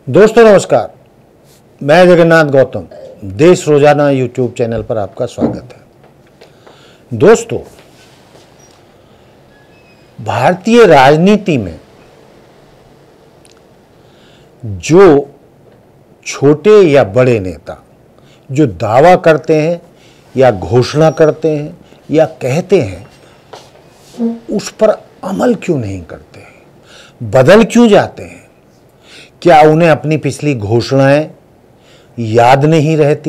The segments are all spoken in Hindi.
दोस्तों नमस्कार, मैं जगन्नाथ गौतम देश रोजाना यूट्यूब चैनल पर आपका स्वागत है। दोस्तों, भारतीय राजनीति में जो छोटे या बड़े नेता जो दावा करते हैं या घोषणा करते हैं या कहते हैं, उस पर अमल क्यों नहीं करते हैं? बदल क्यों जाते हैं? क्या उन्हें अपनी पिछली घोषणाएं याद नहीं रहती,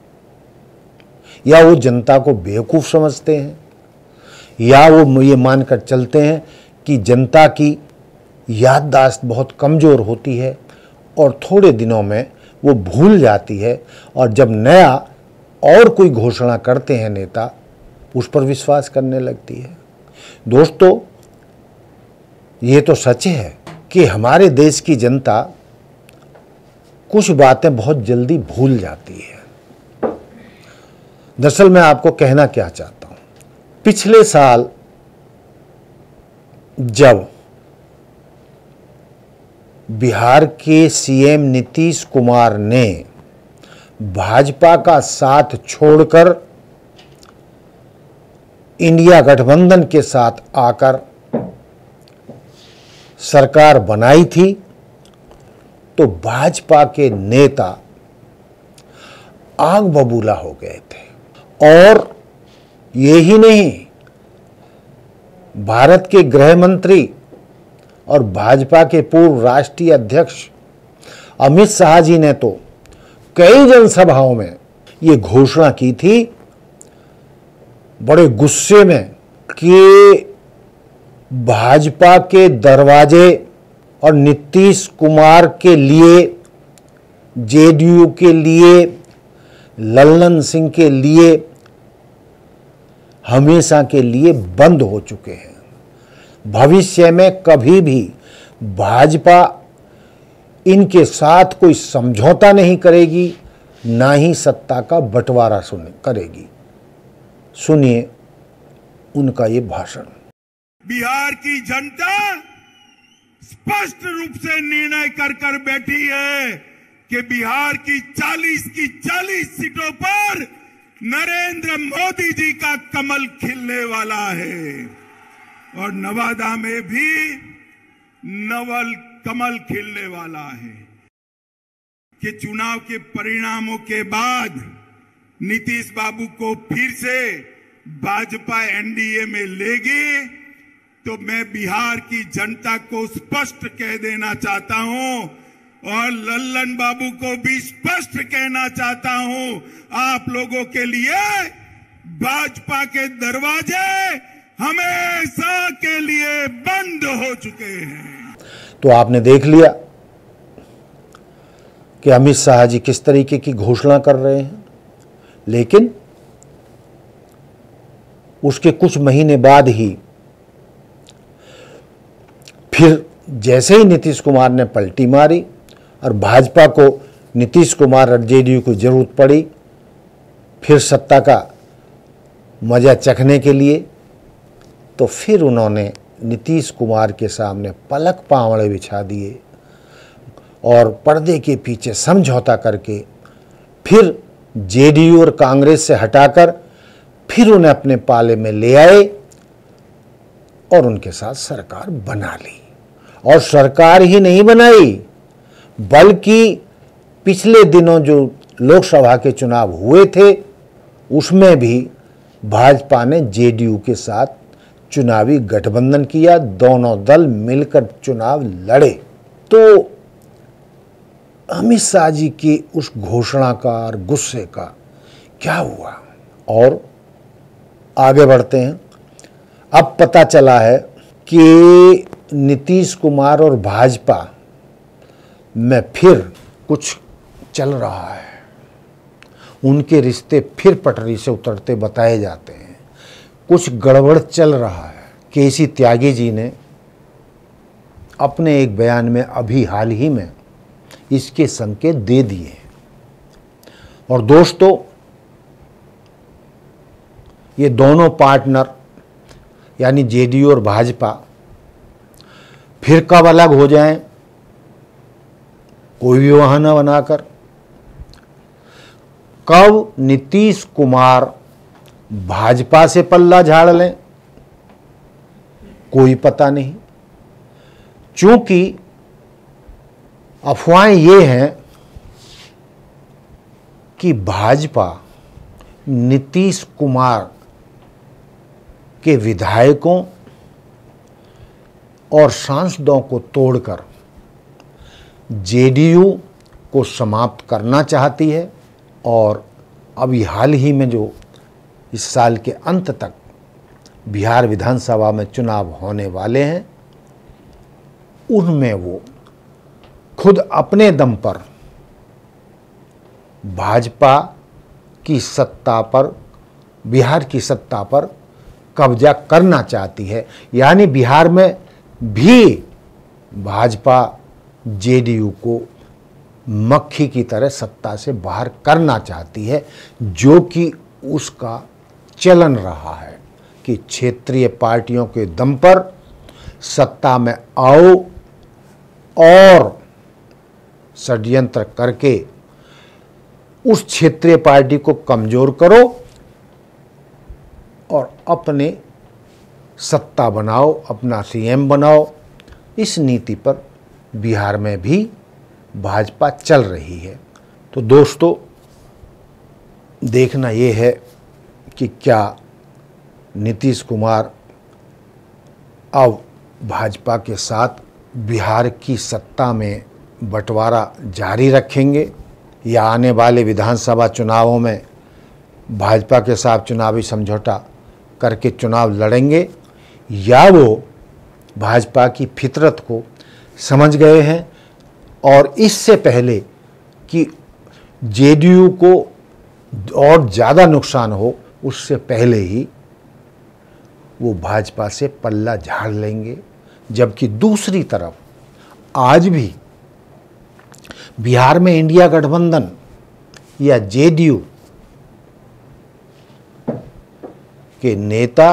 या वो जनता को बेवकूफ समझते हैं, या वो ये मानकर चलते हैं कि जनता की याददाश्त बहुत कमज़ोर होती है और थोड़े दिनों में वो भूल जाती है, और जब नया और कोई घोषणा करते हैं नेता, उस पर विश्वास करने लगती है। दोस्तों, ये तो सच है कि हमारे देश की जनता कुछ बातें बहुत जल्दी भूल जाती है। दरअसल मैं आपको कहना क्या चाहता हूं, पिछले साल जब बिहार के सीएम नीतीश कुमार ने भाजपा का साथ छोड़कर इंडिया गठबंधन के साथ आकर सरकार बनाई थी, तो भाजपा के नेता आग बबूला हो गए थे। और यही नहीं, भारत के गृह मंत्री और भाजपा के पूर्व राष्ट्रीय अध्यक्ष अमित शाह जी ने तो कई जनसभाओं में ये घोषणा की थी, बड़े गुस्से में, कि भाजपा के दरवाजे और नीतीश कुमार के लिए, जेडीयू के लिए, लल्लन सिंह के लिए हमेशा के लिए बंद हो चुके हैं। भविष्य में कभी भी भाजपा इनके साथ कोई समझौता नहीं करेगी, ना ही सत्ता का बंटवारा करेगी। सुनिए उनका ये भाषण। बिहार की जनता स्पष्ट रूप से निर्णय कर बैठी है कि बिहार की 40 सीटों पर नरेंद्र मोदी जी का कमल खिलने वाला है, और नवादा में भी नवल कमल खिलने वाला है। कि चुनाव के परिणामों के बाद नीतीश बाबू को फिर से भाजपा एनडीए में लेगी, तो मैं बिहार की जनता को स्पष्ट कह देना चाहता हूं, और लल्लन बाबू को भी स्पष्ट कहना चाहता हूं, आप लोगों के लिए भाजपा के दरवाजे हमेशा के लिए बंद हो चुके हैं। तो आपने देख लिया कि अमित शाह जी किस तरीके की घोषणा कर रहे हैं, लेकिन उसके कुछ महीने बाद ही फिर जैसे ही नीतीश कुमार ने पलटी मारी और भाजपा को नीतीश कुमार और जेडीयू की जरूरत पड़ी फिर सत्ता का मजा चखने के लिए, तो फिर उन्होंने नीतीश कुमार के सामने पलक पावड़े बिछा दिए और पर्दे के पीछे समझौता करके फिर जेडीयू और कांग्रेस से हटाकर फिर उन्हें अपने पाले में ले आए और उनके साथ सरकार बना ली। और सरकार ही नहीं बनाई, बल्कि पिछले दिनों जो लोकसभा के चुनाव हुए थे, उसमें भी भाजपा ने जेडीयू के साथ चुनावी गठबंधन किया, दोनों दल मिलकर चुनाव लड़े। तो अमित शाह जी की उस घोषणा का और गुस्से का क्या हुआ? और आगे बढ़ते हैं। अब पता चला है कि नीतीश कुमार और भाजपा में फिर कुछ चल रहा है, उनके रिश्ते फिर पटरी से उतरते बताए जाते हैं, कुछ गड़बड़ चल रहा है। केसी त्यागी जी ने अपने एक बयान में अभी हाल ही में इसके संकेत दे दिए। और दोस्तों, ये दोनों पार्टनर यानी जेडीयू और भाजपा फिर कब अलग हो जाएं, कोई भी बहाना बनाकर। कब नीतीश कुमार भाजपा से पल्ला झाड़ लें कोई पता नहीं, क्योंकि अफवाहें ये हैं कि भाजपा नीतीश कुमार के विधायकों और सांसदों को तोड़कर जेडीयू को समाप्त करना चाहती है, और अभी हाल ही में जो इस साल के अंत तक बिहार विधानसभा में चुनाव होने वाले हैं, उनमें वो खुद अपने दम पर भाजपा की सत्ता पर, बिहार की सत्ता पर कब्जा करना चाहती है। यानी बिहार में भी भाजपा जेडीयू को मक्खी की तरह सत्ता से बाहर करना चाहती है, जो कि उसका चलन रहा है कि क्षेत्रीय पार्टियों के दम पर सत्ता में आओ और षड्यंत्र करके उस क्षेत्रीय पार्टी को कमजोर करो और अपने सत्ता बनाओ, अपना सीएम बनाओ। इस नीति पर बिहार में भी भाजपा चल रही है। तो दोस्तों, देखना ये है कि क्या नीतीश कुमार अब भाजपा के साथ बिहार की सत्ता में बंटवारा जारी रखेंगे, या आने वाले विधानसभा चुनावों में भाजपा के साथ चुनावी समझौता करके चुनाव लड़ेंगे, या वो भाजपा की फितरत को समझ गए हैं और इससे पहले कि जेडीयू को और ज़्यादा नुकसान हो, उससे पहले ही वो भाजपा से पल्ला झाड़ लेंगे। जबकि दूसरी तरफ आज भी बिहार में इंडिया गठबंधन या जेडीयू के नेता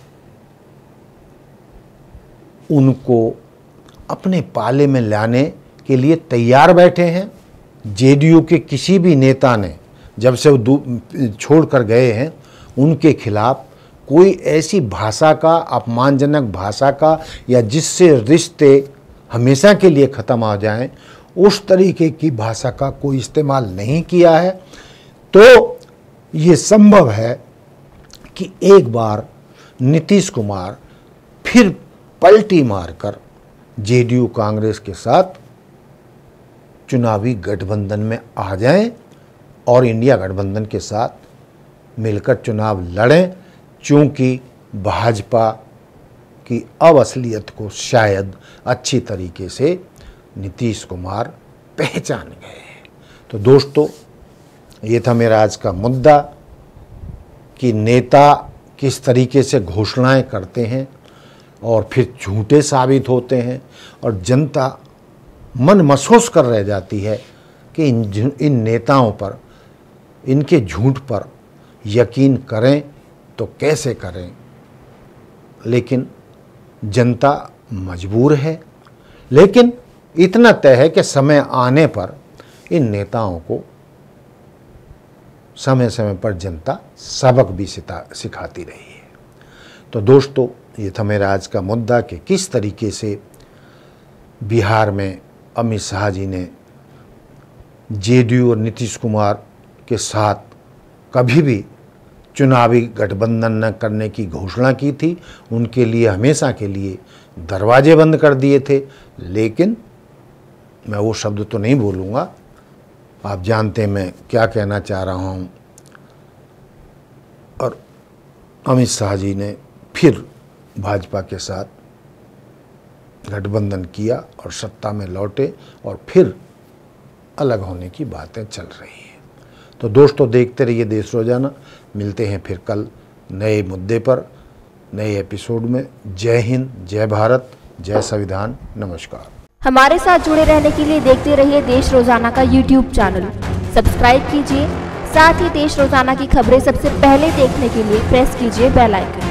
उनको अपने पाले में लाने के लिए तैयार बैठे हैं। जेडीयू के किसी भी नेता ने जब से वो छोड़ कर गए हैं, उनके खिलाफ कोई ऐसी भाषा का, अपमानजनक भाषा का, या जिससे रिश्ते हमेशा के लिए ख़त्म हो जाएं, उस तरीके की भाषा का कोई इस्तेमाल नहीं किया है। तो ये संभव है कि एक बार नीतीश कुमार फिर पलटी मारकर जेडीयू कांग्रेस के साथ चुनावी गठबंधन में आ जाएं और इंडिया गठबंधन के साथ मिलकर चुनाव लड़ें, क्योंकि भाजपा की अब असलियत को शायद अच्छी तरीके से नीतीश कुमार पहचान गए हैं। तो दोस्तों, ये था मेरा आज का मुद्दा कि नेता किस तरीके से घोषणाएं करते हैं और फिर झूठे साबित होते हैं, और जनता मन महसूस कर रह जाती है कि इन नेताओं पर, इनके झूठ पर यकीन करें तो कैसे करें। लेकिन जनता मजबूर है। लेकिन इतना तय है कि समय आने पर इन नेताओं को समय समय पर जनता सबक भी सिखाती रही है। तो दोस्तों, ये था मेरा आज का मुद्दा कि किस तरीके से बिहार में अमित शाह जी ने जेडीयू और नीतीश कुमार के साथ कभी भी चुनावी गठबंधन न करने की घोषणा की थी। उनके लिए हमेशा के लिए दरवाजे बंद कर दिए थे। लेकिन मैं वो शब्द तो नहीं बोलूँगा, आप जानते हैं मैं क्या कहना चाह रहा हूँ। और अमित शाह जी ने फिर भाजपा के साथ गठबंधन किया और सत्ता में लौटे, और फिर अलग होने की बातें चल रही हैं। तो दोस्तों, देखते रहिए देश रोजाना। मिलते हैं फिर कल नए मुद्दे पर, नए एपिसोड में। जय हिंद, जय भारत, जय संविधान। नमस्कार। हमारे साथ जुड़े रहने के लिए देखते रहिए देश रोजाना का YouTube चैनल। सब्सक्राइब कीजिए, साथ ही देश रोजाना की खबरें सबसे पहले देखने के लिए प्रेस कीजिए बेल आइकन।